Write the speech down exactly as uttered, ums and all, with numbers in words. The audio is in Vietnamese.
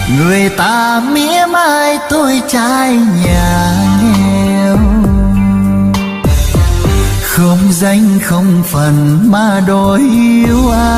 Người ta mỉa mai tôi trai nhà nghèo, không danh không phần mà đôi yêu ai.